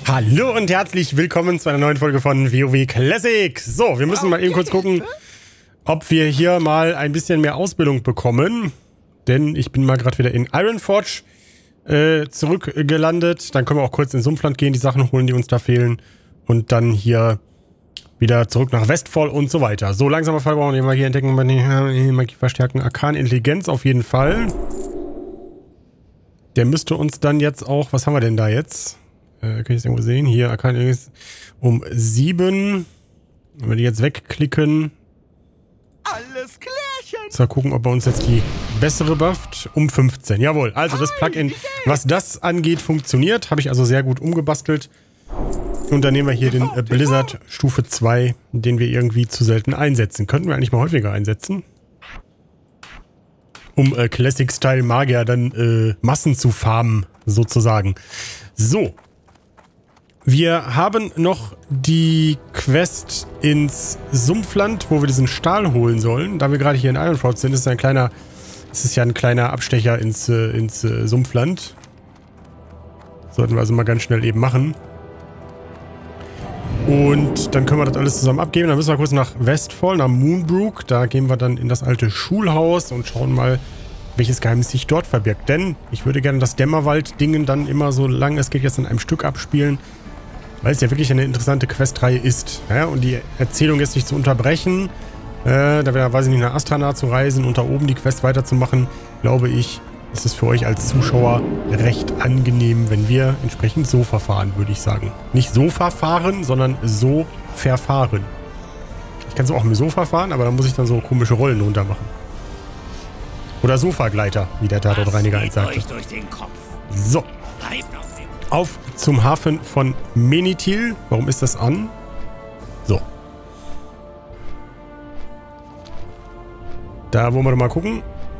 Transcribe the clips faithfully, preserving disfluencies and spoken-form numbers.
Hallo und herzlich willkommen zu einer neuen Folge von WoW Classic. So, wir müssen mal eben kurz gucken, ob wir hier mal ein bisschen mehr Ausbildung bekommen. Denn ich bin mal gerade wieder in Ironforge äh, zurückgelandet. Dann können wir auch kurz ins Sumpfland gehen, die Sachen holen, die uns da fehlen. Und dann hier wieder zurück nach Westfall und so weiter. So, langsamer Fall brauchen wir mal hier entdecken, Magie verstärken, Arkan Intelligenz auf jeden Fall. Der müsste uns dann jetzt auch, was haben wir denn da jetzt? Äh, kann ich das irgendwo sehen? Hier, Arkan Intelligenz um sieben. Wenn wir die jetzt wegklicken. Alles klärchen. So, gucken, ob er uns jetzt die bessere bufft. Um fünfzehn. Jawohl. Also das Plugin, was das angeht, funktioniert. Habe ich also sehr gut umgebastelt. Und dann nehmen wir hier den äh, Blizzard Stufe zwei, den wir irgendwie zu selten einsetzen. Könnten wir eigentlich mal häufiger einsetzen. Um äh, Classic-Style Magier dann äh, Massen zu farmen, sozusagen. So. Wir haben noch die Quest ins Sumpfland, wo wir diesen Stahl holen sollen. Da wir gerade hier in Ironforge sind, ist ein kleiner, ist es ja ein kleiner Abstecher ins, äh, ins äh, Sumpfland. Sollten wir also mal ganz schnell eben machen. Und dann können wir das alles zusammen abgeben. Dann müssen wir kurz nach Westfall, nach Moonbrook. Da gehen wir dann in das alte Schulhaus und schauen mal, welches Geheimnis sich dort verbirgt. Denn ich würde gerne das Dämmerwald-Dingen dann immer so lange es geht jetzt in einem Stück abspielen, weil es ja wirklich eine interessante Questreihe ist. Ja, und die Erzählung jetzt nicht zu unterbrechen, äh, da wäre, weiß ich nicht, nach Astana zu reisen und da oben die Quest weiterzumachen, glaube ich, ist es für euch als Zuschauer recht angenehm, wenn wir entsprechend so verfahren, würde ich sagen. Nicht so verfahren, sondern so verfahren. Ich kann es auch mit so verfahren, aber da muss ich dann so komische Rollen runter machen. Oder Sofagleiter, wie der Tatortreiniger eins sagte. So. Auf zum Hafen von Menethil. Warum ist das an? So. Da wollen wir mal gucken.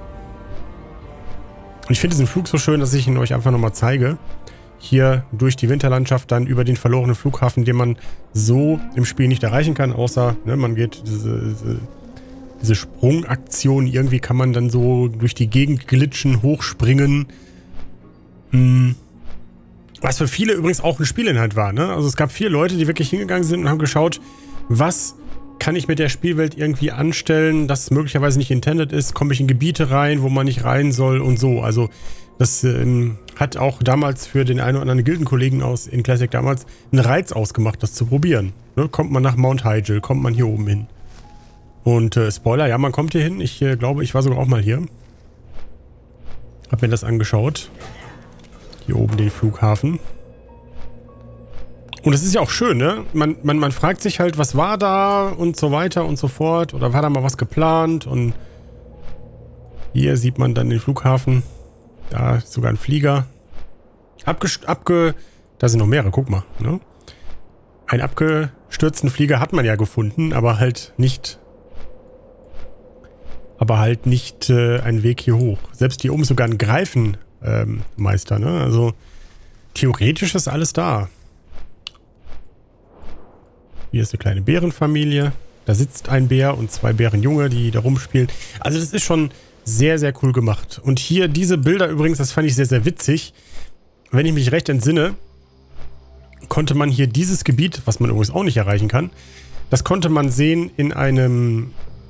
Und ich finde diesen Flug so schön, dass ich ihn euch einfach nochmal zeige. Hier durch die Winterlandschaft dann über den verlorenen Flughafen, den man so im Spiel nicht erreichen kann, außer ne, man geht diese, diese, diese Sprungaktion, irgendwie kann man dann so durch die Gegend glitschen, hochspringen. Hm. Was für viele übrigens auch ein Spielinhalt war, ne? Also es gab viele Leute, die wirklich hingegangen sind und haben geschaut, was kann ich mit der Spielwelt irgendwie anstellen, das möglicherweise nicht intended ist, komme ich in Gebiete rein, wo man nicht rein soll und so. Also das ähm, hat auch damals für den einen oder anderen Gildenkollegen aus in Classic damals einen Reiz ausgemacht, das zu probieren. Ne? Kommt man nach Mount Hyjal, kommt man hier oben hin. Und äh, Spoiler, ja, man kommt hier hin. Ich äh, glaube, ich war sogar auch mal hier. Hab mir das angeschaut. Hier oben den Flughafen. Und es ist ja auch schön, ne? Man, man, man fragt sich halt, was war da und so weiter und so fort. Oder war da mal was geplant? Und hier sieht man dann den Flughafen. Da ist sogar ein Flieger. Abge... abge da sind noch mehrere, guck mal. Ne? Einen abgestürzten Flieger hat man ja gefunden, aber halt nicht... Aber halt nicht äh, einen Weg hier hoch. Selbst hier oben ist sogar ein Greifenmeister, ähm, ne? Also theoretisch ist alles da. Hier ist eine kleine Bärenfamilie. Da sitzt ein Bär und zwei Bärenjunge, die da rumspielen. Also das ist schon sehr, sehr cool gemacht. Und hier diese Bilder übrigens, das fand ich sehr, sehr witzig. Wenn ich mich recht entsinne, konnte man hier dieses Gebiet, was man übrigens auch nicht erreichen kann, das konnte man sehen in einem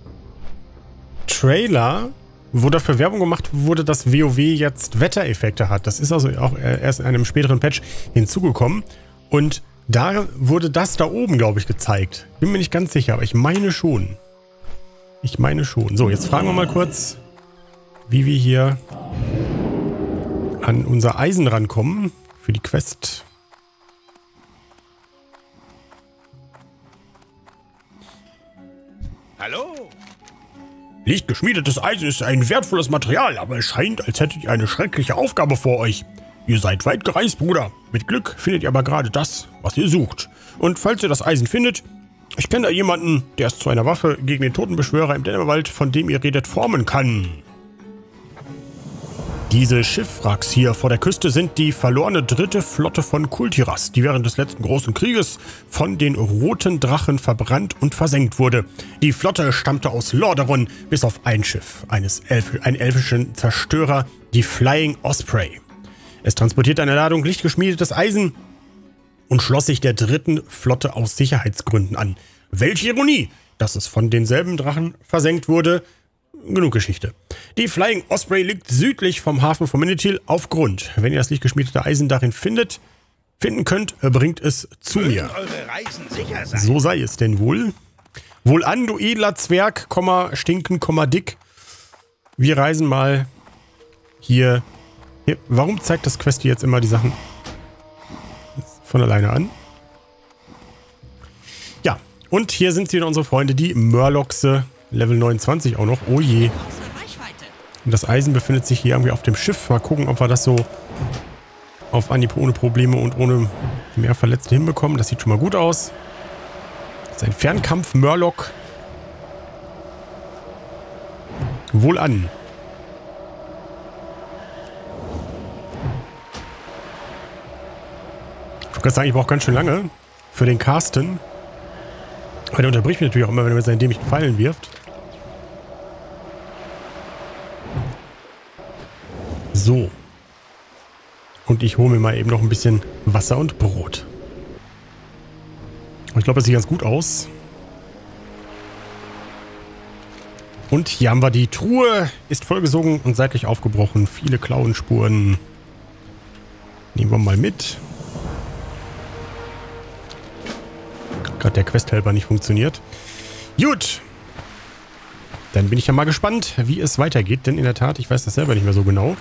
Trailer, wo dafür Werbung gemacht wurde, dass WoW jetzt Wettereffekte hat. Das ist also auch erst in einem späteren Patch hinzugekommen. Und da wurde das da oben, glaube ich, gezeigt. Bin mir nicht ganz sicher, aber ich meine schon. Ich meine schon. So, jetzt fragen wir mal kurz, wie wir hier an unser Eisen rankommen für die Quest. Hallo? Lichtgeschmiedetes Eisen ist ein wertvolles Material, aber es scheint, als hättet ihr eine schreckliche Aufgabe vor euch. Ihr seid weit gereist, Bruder. Mit Glück findet ihr aber gerade das, was ihr sucht. Und falls ihr das Eisen findet, ich kenne da jemanden, der es zu einer Waffe gegen den Totenbeschwörer im Dämmerwald, von dem ihr redet, formen kann. Diese Schiffwracks hier vor der Küste sind die verlorene dritte Flotte von Kultiras, die während des letzten großen Krieges von den roten Drachen verbrannt und versenkt wurde. Die Flotte stammte aus Lordaeron, bis auf ein Schiff, eines Elf einen elfischen Zerstörer, die Flying Osprey. Es transportiert eine Ladung lichtgeschmiedetes Eisen, und schloss sich der dritten Flotte aus Sicherheitsgründen an. Welche Ironie, dass es von denselben Drachen versenkt wurde. Genug Geschichte. Die Flying Osprey liegt südlich vom Hafen von Minithil auf Grund. Wenn ihr das lichtgeschmiedete Eisen darin findet, finden könnt, bringt es zu mir. Eure Reisen sicher sein. So sei es denn wohl. Wohlan, du edler Zwerg, Komma, stinken, Komma, dick. Wir reisen mal hier, hier. Warum zeigt das Quest jetzt immer die Sachen von alleine an? Ja, und hier sind sie wieder unsere Freunde, die Murloxe. Level neunundzwanzig auch noch. Oh je. Und das Eisen befindet sich hier irgendwie auf dem Schiff. Mal gucken, ob wir das so auf Anhieb ohne Probleme und ohne mehr Verletzte hinbekommen. Das sieht schon mal gut aus. Das ist ein Fernkampf-Murloc. Wohlan. Ich wollte gerade sagen, ich brauche ganz schön lange für den Casten. Aber der unterbricht mich natürlich auch immer, wenn er mit seinen dämlichen Pfeilen wirft. So. Und ich hole mir mal eben noch ein bisschen Wasser und Brot. Ich glaube, das sieht ganz gut aus. Und hier haben wir die Truhe. Ist vollgesogen und seitlich aufgebrochen. Viele Klauenspuren. Nehmen wir mal mit. Gerade der Questhelper nicht funktioniert. Gut. Dann bin ich ja mal gespannt, wie es weitergeht. Denn in der Tat, ich weiß das selber nicht mehr so genau.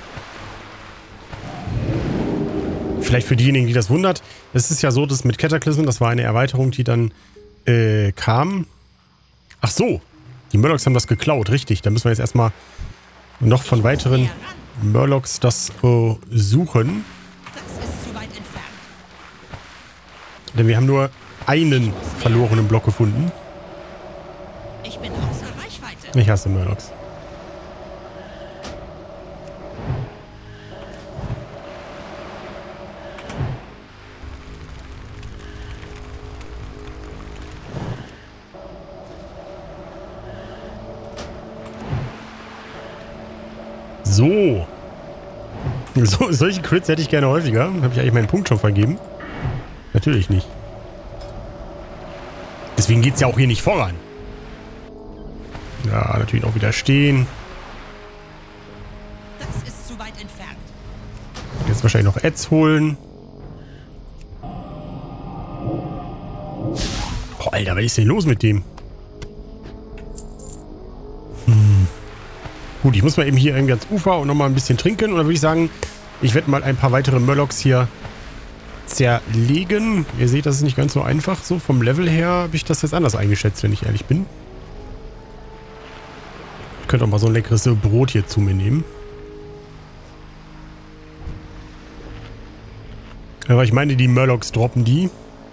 Vielleicht für diejenigen, die das wundert. Es ist ja so, dass mit Cataclysm, das war eine Erweiterung, die dann äh, kam. Ach so. Die Murlocs haben das geklaut. Richtig. Da müssen wir jetzt erstmal noch von weiteren Murlocs das äh, suchen. Denn wir haben nur einen verlorenen Block gefunden. Ich bin außer Reichweite. Ich hasse Murlocs. So. so. Solche Crits hätte ich gerne häufiger. Habe ich eigentlich meinen Punkt schon vergeben? Natürlich nicht. Deswegen geht es ja auch hier nicht voran. Ja, natürlich auch wieder stehen. Das ist zu weit entfernt. Jetzt wahrscheinlich noch Ads holen. Oh, Alter, was ist denn los mit dem? Hm. Gut, ich muss mal eben hier irgendwie ans Ufer und nochmal ein bisschen trinken. Und dann würde ich sagen, ich werde mal ein paar weitere Murlocs hier zerlegen. Ihr seht, das ist nicht ganz so einfach. So vom Level her habe ich das jetzt anders eingeschätzt, wenn ich ehrlich bin. Ich könnte auch mal so ein leckeres Brot hier zu mir nehmen. Aber ich meine, die Murlocs droppen die.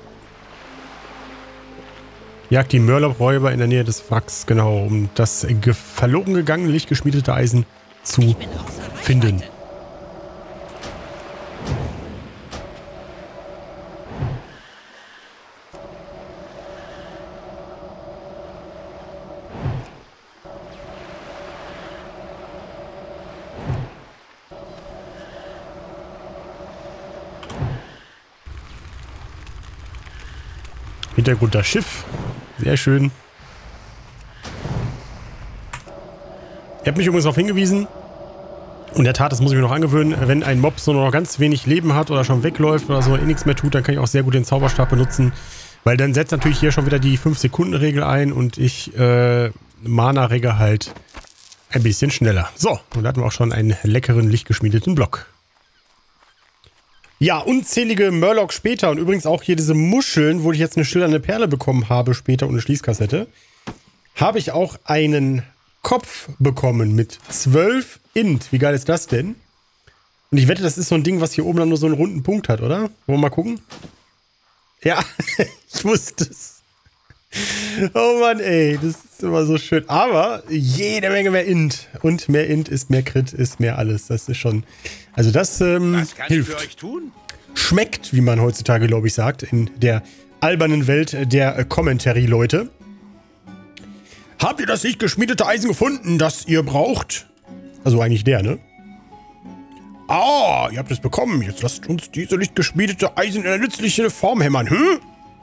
Jagt die Murloc-Räuber in der Nähe des Wracks, genau, um das ge verloren gegangene, lichtgeschmiedete Eisen zu finden. Hintergrund das Schiff. Sehr schön. Ihr habt mich übrigens darauf hingewiesen. In der Tat, das muss ich mir noch angewöhnen. Wenn ein Mob so noch ganz wenig Leben hat oder schon wegläuft oder so eh nichts mehr tut, dann kann ich auch sehr gut den Zauberstab benutzen. Weil dann setzt natürlich hier schon wieder die fünf Sekunden Regel ein und ich äh, Mana-Regel halt ein bisschen schneller. So, und da hatten wir auch schon einen leckeren, lichtgeschmiedeten Block. Ja, unzählige Murlocs später und übrigens auch hier diese Muscheln, wo ich jetzt eine schillernde Perle bekommen habe später und eine Schließkassette, habe ich auch einen Kopf bekommen mit zwölf Int. Wie geil ist das denn? Und ich wette, das ist so ein Ding, was hier oben dann nur so einen runden Punkt hat, oder? Wollen wir mal gucken? Ja, ich wusste es. Oh Mann, ey, das ist immer so schön. Aber jede Menge mehr Int. Und mehr Int ist mehr Crit, ist mehr alles. Das ist schon... Also das ähm, Was kann hilft. ich für euch tun? Schmeckt, wie man heutzutage, glaube ich, sagt, in der albernen Welt der äh, Commentary-Leute. Habt ihr das nicht geschmiedete Eisen gefunden, das ihr braucht? Also eigentlich der, ne? Ah, ihr habt es bekommen. Jetzt lasst uns diese lichtgeschmiedete Eisen in eine nützliche Form hämmern, hm?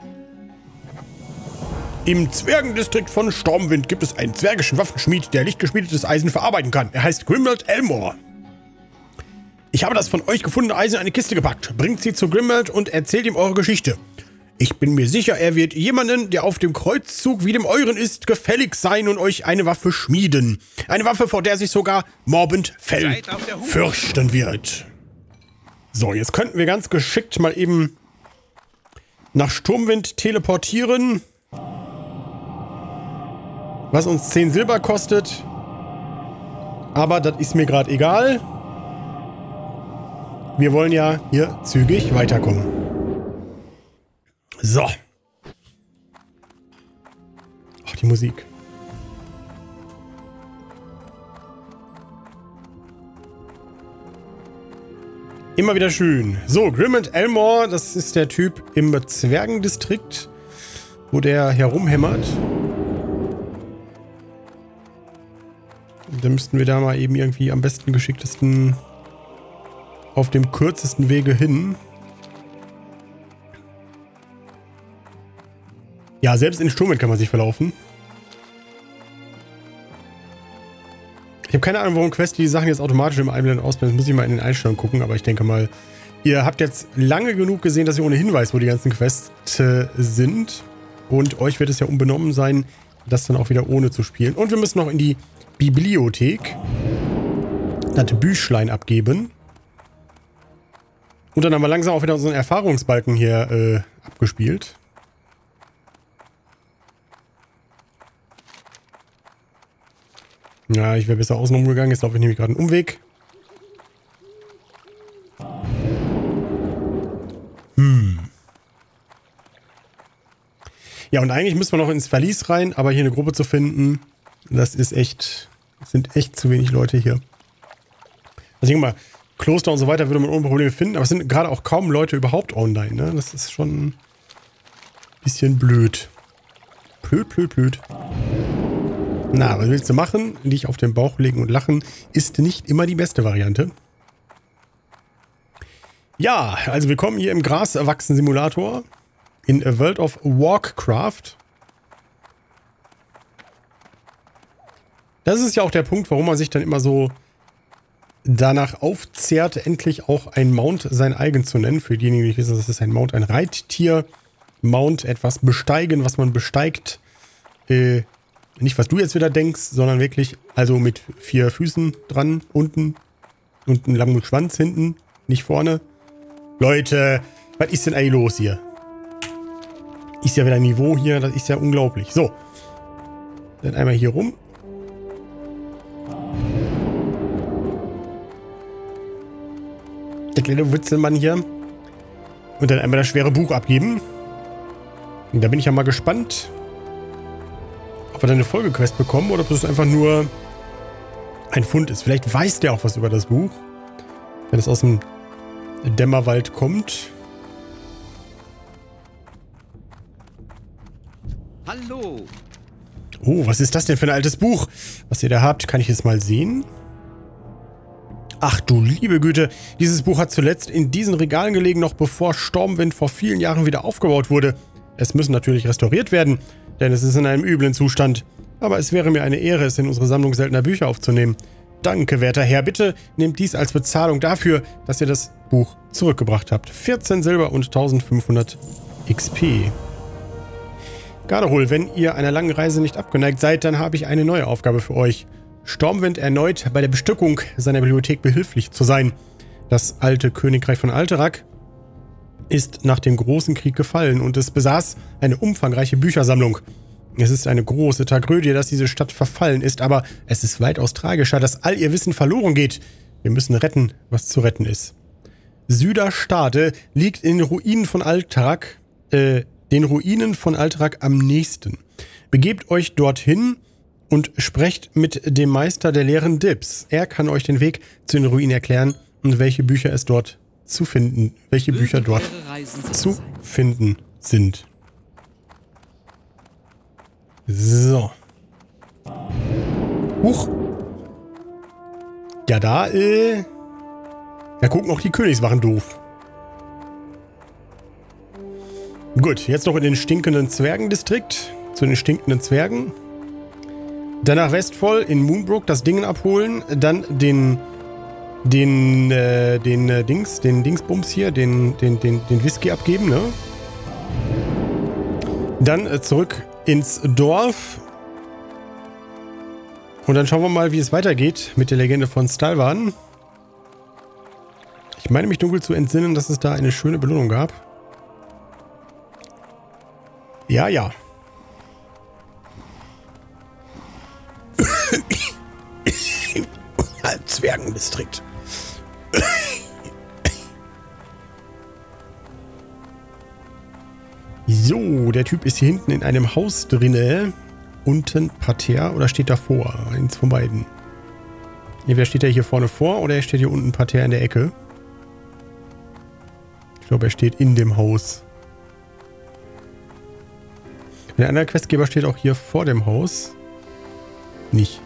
Im Zwergendistrikt von Stormwind gibt es einen zwergischen Waffenschmied, der lichtgeschmiedetes Eisen verarbeiten kann. Er heißt Grimald Elmore. Ich habe das von euch gefundene Eisen in eine Kiste gepackt. Bringt sie zu Grimald und erzählt ihm eure Geschichte. Ich bin mir sicher, er wird jemanden, der auf dem Kreuzzug wie dem euren ist, gefällig sein und euch eine Waffe schmieden. Eine Waffe, vor der sich sogar Morbid Fell fürchten wird. So, jetzt könnten wir ganz geschickt mal eben nach Sturmwind teleportieren. Was uns zehn Silber kostet. Aber das ist mir gerade egal. Wir wollen ja hier zügig weiterkommen. So. Ach, die Musik. Immer wieder schön. So, Grimald Elmore, das ist der Typ im Zwergendistrikt, wo der herumhämmert. Dann müssten wir da mal eben irgendwie am besten geschicktesten auf dem kürzesten Wege hin. Ja, selbst in Sturmwind kann man sich verlaufen. Ich habe keine Ahnung, warum Quest die Sachen jetzt automatisch im Einblenden ausblenden. Das muss ich mal in den Einstellungen gucken, aber ich denke mal, ihr habt jetzt lange genug gesehen, dass ihr ohnehin weiß, wo die ganzen Quests äh, sind. Und euch wird es ja unbenommen sein, das dann auch wieder ohne zu spielen. Und wir müssen noch in die Bibliothek das Büchlein abgeben. Und dann haben wir langsam auch wieder unseren Erfahrungsbalken hier äh, abgespielt. Ja, ich wäre besser außen rumgegangen. Jetzt laufe ich nämlich gerade einen Umweg. Hm. Ja, und eigentlich müssen wir noch ins Verlies rein, aber hier eine Gruppe zu finden, das ist echt, das sind echt zu wenig Leute hier. Also ich denke mal, Kloster und so weiter würde man ohne Probleme finden, aber es sind gerade auch kaum Leute überhaupt online, ne? Das ist schon ein bisschen blöd. Blöd, blöd, blöd. Na, was willst du machen? Dich auf den Bauch legen und lachen ist nicht immer die beste Variante. Ja, also wir kommen hier im Graswachsen-Simulator in A World of Warcraft. Das ist ja auch der Punkt, warum man sich dann immer so danach aufzehrt, endlich auch ein Mount sein eigen zu nennen. Für diejenigen, die nicht wissen, das ist ein Mount, ein Reittier. Mount, etwas besteigen, was man besteigt. Äh, nicht, was du jetzt wieder denkst, sondern wirklich, also mit vier Füßen dran, unten und einem langen Schwanz hinten, nicht vorne. Leute, was ist denn eigentlich los hier? Ist ja wieder ein Niveau hier, das ist ja unglaublich. So, dann einmal hier rum. Der kleine Witzelmann hier. Und dann einmal das schwere Buch abgeben. Und da bin ich ja mal gespannt, ob wir dann eine Folgequest bekommen oder ob das einfach nur ein Fund ist. Vielleicht weiß der auch was über das Buch, wenn es aus dem Dämmerwald kommt. Hallo. Oh, was ist das denn für ein altes Buch, was ihr da habt? Kann ich es mal sehen? Ach du liebe Güte, dieses Buch hat zuletzt in diesen Regalen gelegen, noch bevor Stormwind vor vielen Jahren wieder aufgebaut wurde. Es müssen natürlich restauriert werden, denn es ist in einem üblen Zustand. Aber es wäre mir eine Ehre, es in unsere Sammlung seltener Bücher aufzunehmen. Danke, werter Herr. Bitte nehmt dies als Bezahlung dafür, dass ihr das Buch zurückgebracht habt. vierzehn Silber und eintausendfünfhundert X P. Garderol, wenn ihr einer langen Reise nicht abgeneigt seid, dann habe ich eine neue Aufgabe für euch. Stormwind erneut bei der Bestückung seiner Bibliothek behilflich zu sein. Das alte Königreich von Alterac ist nach dem Großen Krieg gefallen und es besaß eine umfangreiche Büchersammlung. Es ist eine große Tragödie, dass diese Stadt verfallen ist, aber es ist weitaus tragischer, dass all ihr Wissen verloren geht. Wir müssen retten, was zu retten ist. Süderstade liegt in den Ruinen von Alterac, äh, den Ruinen von Alterac am nächsten. Begebt euch dorthin und sprecht mit dem Meister der leeren Dips. Er kann euch den Weg zu den Ruinen erklären und welche Bücher es dort zu finden, welche Bücher dort zu finden sind. So. Huch. Ja, da, äh, Da gucken auch die Königswachen doof. Gut, jetzt noch in den stinkenden Zwergendistrikt. Zu den stinkenden Zwergen. Dann nach Westfall in Moonbrook das Dingen abholen. Dann den... Den, äh, den äh, Dings, den Dingsbums hier, den, den, den, den Whisky abgeben, ne? Dann äh, zurück ins Dorf. Und dann schauen wir mal, wie es weitergeht mit der Legende von Stalvan. Ich meine mich dunkel zu entsinnen, dass es da eine schöne Belohnung gab. Ja, ja. Zwergendistrikt. So, der Typ ist hier hinten in einem Haus drinne. Unten Parterre oder steht davor? Eins von beiden. Entweder steht er hier vorne vor oder er steht hier unten Parterre in der Ecke. Ich glaube, er steht in dem Haus. Der andere Questgeber steht auch hier vor dem Haus. Nicht.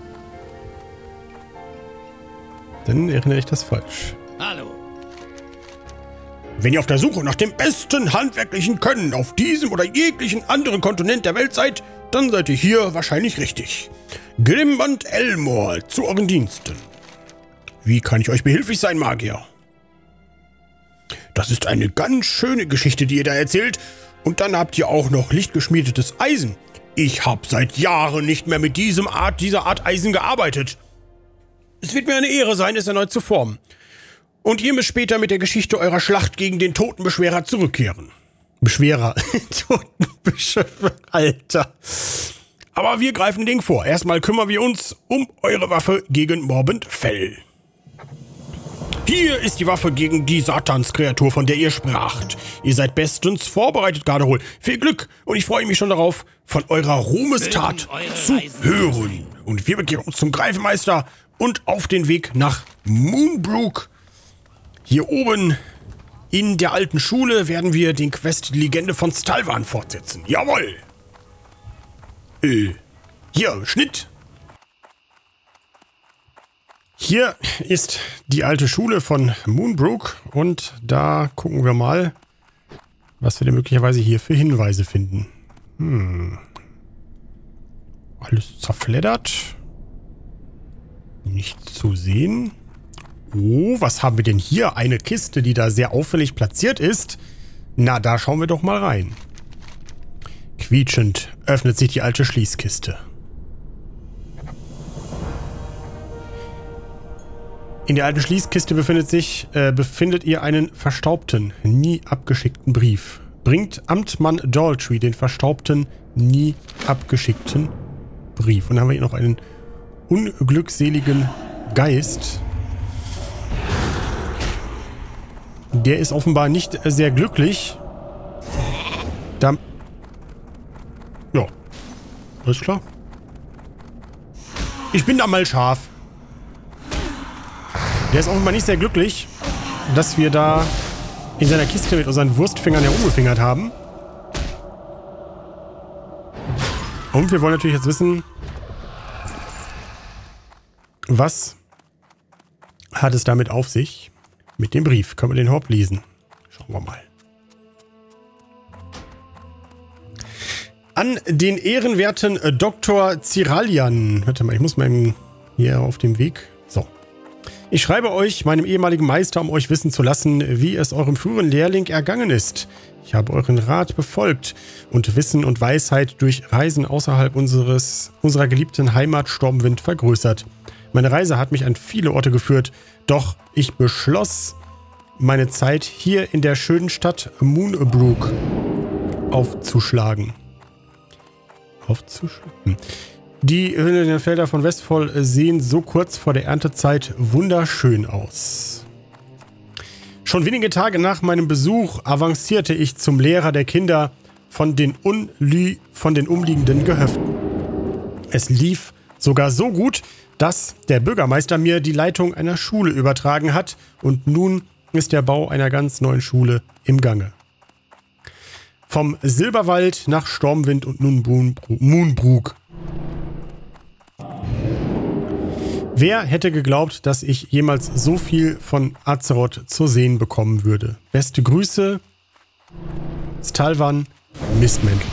Dann erinnere ich das falsch. Hallo. Wenn ihr auf der Suche nach dem besten handwerklichen Können auf diesem oder jeglichen anderen Kontinent der Welt seid, dann seid ihr hier wahrscheinlich richtig. Glimband Elmore zu euren Diensten. Wie kann ich euch behilflich sein, Magier? Das ist eine ganz schöne Geschichte, die ihr da erzählt. Und dann habt ihr auch noch lichtgeschmiedetes Eisen. Ich habe seit Jahren nicht mehr mit diesem Art, dieser Art Eisen gearbeitet. Es wird mir eine Ehre sein, es erneut zu formen. Und ihr müsst später mit der Geschichte eurer Schlacht gegen den Totenbeschwerer zurückkehren. Beschwerer. Totenbeschwerer, Alter. Aber wir greifen Ding vor. Erstmal kümmern wir uns um eure Waffe gegen Morbid Fell. Hier ist die Waffe gegen die Satanskreatur, von der ihr spracht. Ihr seid bestens vorbereitet, Garderol. Viel Glück und ich freue mich schon darauf, von eurer Ruhmestat zu hören. Und wir begeben uns zum Greifenmeister und auf den Weg nach Moonbrook. Hier oben in der alten Schule werden wir den Quest Die Legende von Stalvan fortsetzen. Jawohl! Äh, hier, Schnitt. Hier ist die alte Schule von Moonbrook und da gucken wir mal, was wir denn möglicherweise hier für Hinweise finden. Hm. Alles zerfleddert. Nichts zu sehen. Oh, was haben wir denn hier? Eine Kiste, die da sehr auffällig platziert ist. Na, da schauen wir doch mal rein. Quietschend öffnet sich die alte Schließkiste. In der alten Schließkiste befindet sich, äh, befindet ihr einen verstaubten, nie abgeschickten Brief. Bringt Amtmann Daltrey den verstaubten, nie abgeschickten Brief. Und dann haben wir hier noch einen unglückseligen Geist. Der ist offenbar nicht sehr glücklich. Da... Ja. Alles klar. Ich bin da mal scharf. Der ist offenbar nicht sehr glücklich, dass wir da in seiner Kiste mit unseren Wurstfingern herumgefingert haben. Und wir wollen natürlich jetzt wissen, was hat es damit auf sich? Mit dem Brief. Können wir den überhaupt lesen? Schauen wir mal. An den ehrenwerten äh, Doktor Ziralian. Warte mal, ich muss mal hier auf dem Weg. So. Ich schreibe euch, meinem ehemaligen Meister, um euch wissen zu lassen, wie es eurem früheren Lehrling ergangen ist. Ich habe euren Rat befolgt und Wissen und Weisheit durch Reisen außerhalb unseres, unserer geliebten Heimat Stormwind vergrößert. Meine Reise hat mich an viele Orte geführt, doch ich beschloss, meine Zeit hier in der schönen Stadt Moonbrook aufzuschlagen. Aufzuschlagen? Die Felder von Westfall sehen so kurz vor der Erntezeit wunderschön aus. Schon wenige Tage nach meinem Besuch avancierte ich zum Lehrer der Kinder von den, Unlü von den umliegenden Gehöften. Es lief sogar so gut, dass der Bürgermeister mir die Leitung einer Schule übertragen hat und nun ist der Bau einer ganz neuen Schule im Gange. Vom Silberwald nach Stormwind und nun Moonbrook. Wer hätte geglaubt, dass ich jemals so viel von Azeroth zu sehen bekommen würde? Beste Grüße, Stalvan Mistmäntel.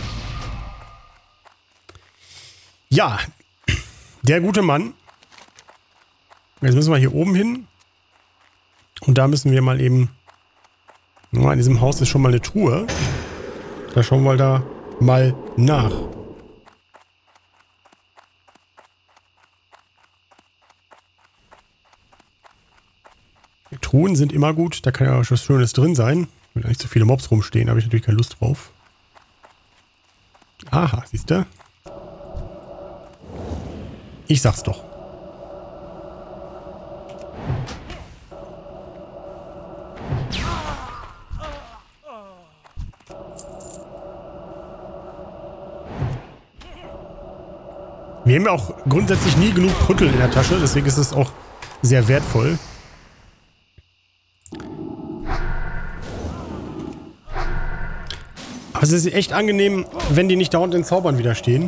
Ja, der gute Mann. Jetzt müssen wir hier oben hin. Und da müssen wir mal eben... Oh, in diesem Haus ist schon mal eine Truhe. Da schauen wir da mal nach. Die Truhen sind immer gut. Da kann ja auch was Schönes drin sein. Wenn da nicht so viele Mobs rumstehen, habe ich natürlich keine Lust drauf. Aha, siehst du? Ich sag's doch. Wir haben ja auch grundsätzlich nie genug Krüttel in der Tasche, deswegen ist es auch sehr wertvoll. Aber es ist echt angenehm, wenn die nicht dauernd den Zaubern widerstehen.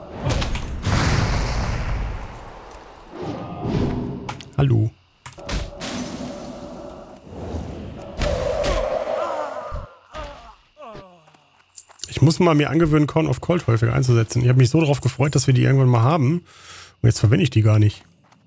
Hallo. Ich muss mal mir angewöhnen, Corn of Cold häufiger einzusetzen. Ich habe mich so darauf gefreut, dass wir die irgendwann mal haben. Und jetzt verwende ich die gar nicht.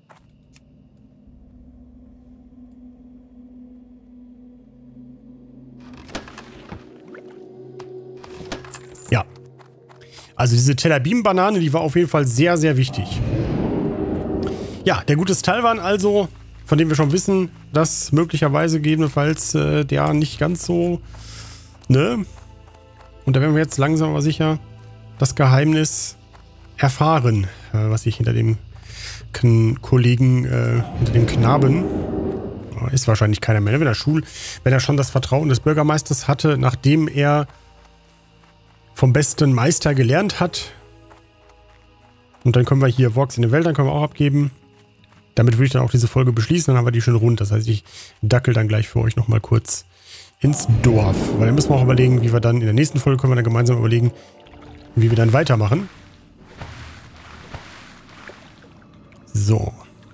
Ja. Also diese Telabim-Banane, die war auf jeden Fall sehr, sehr wichtig. Ja, der gute Stalvan also, von dem wir schon wissen, dass möglicherweise gegebenenfalls äh, der nicht ganz so, ne? Und da werden wir jetzt langsam aber sicher das Geheimnis erfahren, äh, was sich hinter dem K Kollegen, äh, hinter dem Knaben, oh, ist wahrscheinlich keiner mehr, wenn er Schul, wenn er schon das Vertrauen des Bürgermeisters hatte, nachdem er vom besten Meister gelernt hat. Und dann können wir hier Walks in den Wäldern können wir auch abgeben. Damit würde ich dann auch diese Folge beschließen, dann haben wir die schön rund. Das heißt, ich dackel dann gleich für euch nochmal kurz ins Dorf. Weil dann müssen wir auch überlegen, wie wir dann in der nächsten Folge können wir dann gemeinsam überlegen, wie wir dann weitermachen. So.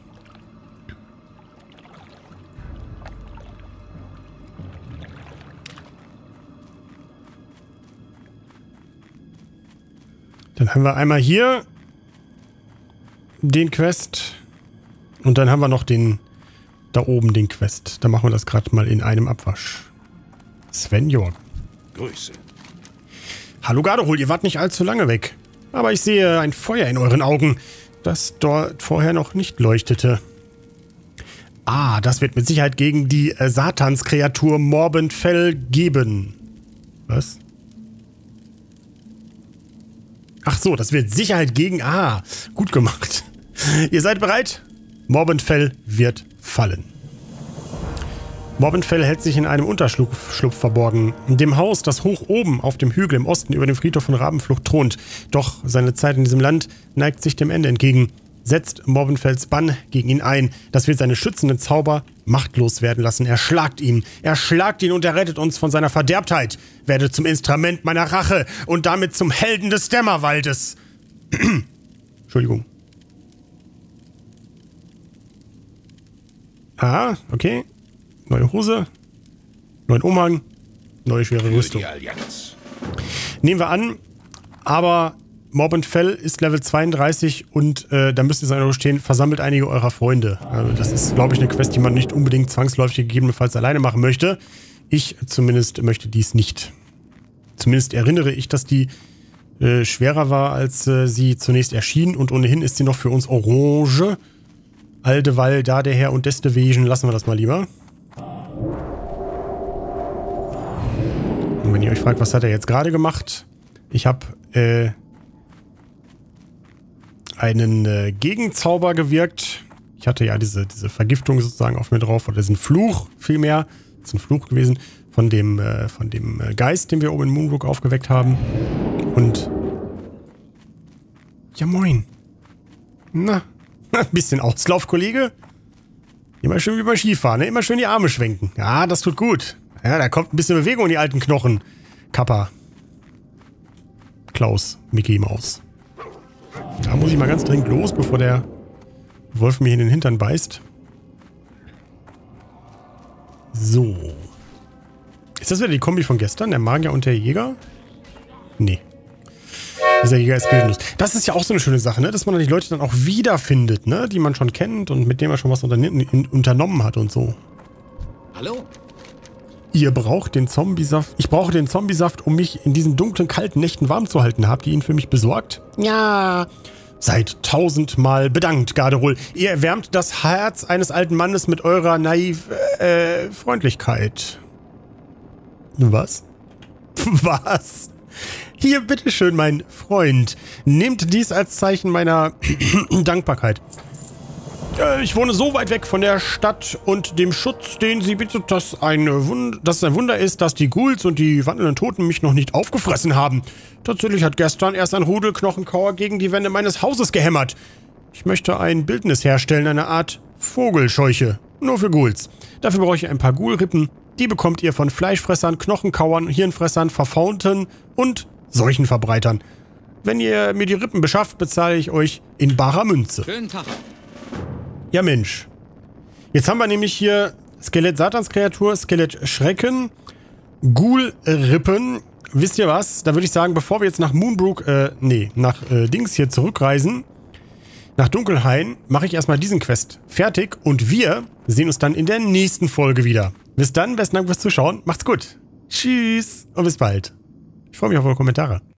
Dann haben wir einmal hier den Quest und dann haben wir noch den da oben den Quest. Da machen wir das gerade mal in einem Abwasch. Sven Jorg. Grüße. Hallo Gardehol, ihr wart nicht allzu lange weg. Aber ich sehe ein Feuer in euren Augen, das dort vorher noch nicht leuchtete. Ah, das wird mit Sicherheit gegen die äh, Satanskreatur Morbentfell geben. Was? Ach so, das wird Sicherheit gegen... Ah, gut gemacht. Ihr seid bereit? Morbentfell wird fallen. Morbentfell hält sich in einem Unterschlupf Schlupf verborgen. In dem Haus, das hoch oben auf dem Hügel im Osten über dem Friedhof von Rabenflucht thront. Doch seine Zeit in diesem Land neigt sich dem Ende entgegen. Setzt Morbentfells Bann gegen ihn ein. Das wird seine schützenden Zauber machtlos werden lassen. Erschlagt ihn. Erschlagt ihn und er rettet uns von seiner Verderbtheit. Werde zum Instrument meiner Rache und damit zum Helden des Dämmerwaldes. Entschuldigung. Ah, okay. Neue Hose. Neuen Umhang. Neue schwere Rüstung. Nehmen wir an. Aber Morbentfell ist Level zweiunddreißig und äh, da müsste es einfach stehen, versammelt einige eurer Freunde. Also das ist, glaube ich, eine Quest, die man nicht unbedingt zwangsläufig gegebenenfalls alleine machen möchte. Ich zumindest möchte dies nicht. Zumindest erinnere ich, dass die äh, schwerer war, als äh, sie zunächst erschien. Und ohnehin ist sie noch für uns orange. Aldeval, da der Herr und deswegen lassen wir das mal lieber. Und wenn ihr euch fragt, was hat er jetzt gerade gemacht? Ich habe äh, einen äh, Gegenzauber gewirkt. Ich hatte ja diese, diese Vergiftung sozusagen auf mir drauf, oder diesen Fluch vielmehr. Das ist ein Fluch gewesen von dem, äh, von dem Geist, den wir oben in Moonbrook aufgeweckt haben. Und ja, moin. Na, ein bisschen Auslauf, Kollege. Immer schön wie beim Skifahren, ne? Immer schön die Arme schwenken. Ja, das tut gut. Ja, da kommt ein bisschen Bewegung in die alten Knochen. Kappa. Klaus, Mickey Maus. Da muss ich mal ganz dringend los, bevor der Wolf mir in den Hintern beißt. So. Ist das wieder die Kombi von gestern? Der Magier und der Jäger? Nee. Dieser Jäger ist gildenlos. Das ist ja auch so eine schöne Sache, ne? Dass man die Leute dann auch wiederfindet, ne? Die man schon kennt und mit denen man schon was unternommen hat und so. Hallo? Ihr braucht den Zombiesaft. Ich brauche den Zombiesaft, um mich in diesen dunklen, kalten Nächten warm zu halten. Habt ihr ihn für mich besorgt? Ja. Seid tausendmal bedankt, Garderol. Ihr erwärmt das Herz eines alten Mannes mit eurer naiv äh, Freundlichkeit. Was? Was? Hier, bitteschön, mein Freund. Nehmt dies als Zeichen meiner Dankbarkeit. Äh, ich wohne so weit weg von der Stadt und dem Schutz, den sie bittet, dass, ein Wund dass es ein Wunder ist, dass die Ghouls und die wandelnden Toten mich noch nicht aufgefressen haben. Tatsächlich hat gestern erst ein Rudel Knochenkauer gegen die Wände meines Hauses gehämmert. Ich möchte ein Bildnis herstellen, eine Art Vogelscheuche. Nur für Ghouls. Dafür brauche ich ein paar Ghoulrippen. Die bekommt ihr von Fleischfressern, Knochenkauern, Hirnfressern, Verfaunten und Seuchenverbreitern. Wenn ihr mir die Rippen beschafft, bezahle ich euch in barer Münze. Schönen Tag. Ja, Mensch. Jetzt haben wir nämlich hier Skelett-Satanskreatur, Skelett-Schrecken, Ghoul-Rippen. Wisst ihr was? Da würde ich sagen, bevor wir jetzt nach Moonbrook, äh, nee, nach äh, Dings hier zurückreisen, nach Dunkelhain, mache ich erstmal diesen Quest fertig und wir sehen uns dann in der nächsten Folge wieder. Bis dann, besten Dank fürs Zuschauen, macht's gut. Tschüss und bis bald. Ich freue mich auf eure Kommentare.